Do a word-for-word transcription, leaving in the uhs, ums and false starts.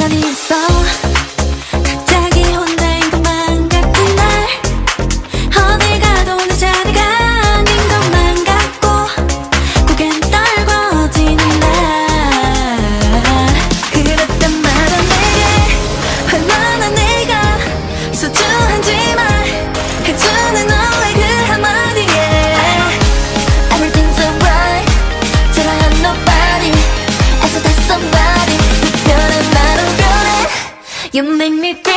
시간이 있어 갑자기 혼자인 것만 같은 날 어딜 가도 내 자리가 아닌 것만 같고 고개는 떨궈지는 날 그랬단 말은 내게 얼마나 내가 소중한지 말해주는 너의 그 한마디에 Everything's alright till I have nobody as if there's somebody 특별한 나로 변해 You make me feel